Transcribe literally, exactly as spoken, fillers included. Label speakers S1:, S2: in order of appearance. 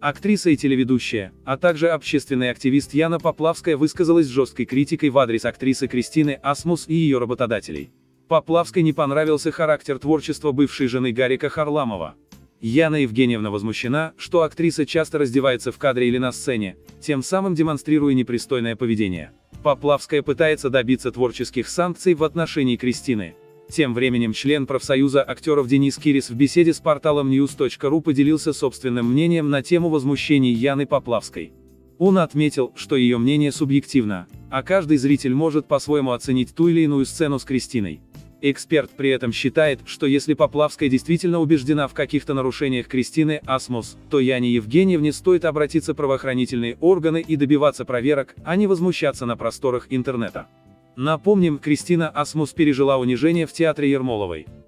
S1: Актриса и телеведущая, а также общественный активист Яна Поплавская высказалась с жесткой критикой в адрес актрисы Кристины Асмус и ее работодателей. Поплавской не понравился характер творчества бывшей жены Гарика Харламова. Яна Евгеньевна возмущена, что актриса часто раздевается в кадре или на сцене, тем самым демонстрируя непристойное поведение. Поплавская пытается добиться творческих санкций в отношении Кристины. Тем временем член профсоюза актеров Денис Кирис в беседе с порталом ньюс точка ру поделился собственным мнением на тему возмущений Яны Поплавской. Он отметил, что ее мнение субъективно, а каждый зритель может по-своему оценить ту или иную сцену с Кристиной. Эксперт при этом считает, что если Поплавская действительно убеждена в каких-то нарушениях Кристины Асмус, то Яне Евгеньевне стоит обратиться в правоохранительные органы и добиваться проверок, а не возмущаться на просторах интернета. Напомним, Кристина Асмус пережила унижение в театре Ермоловой.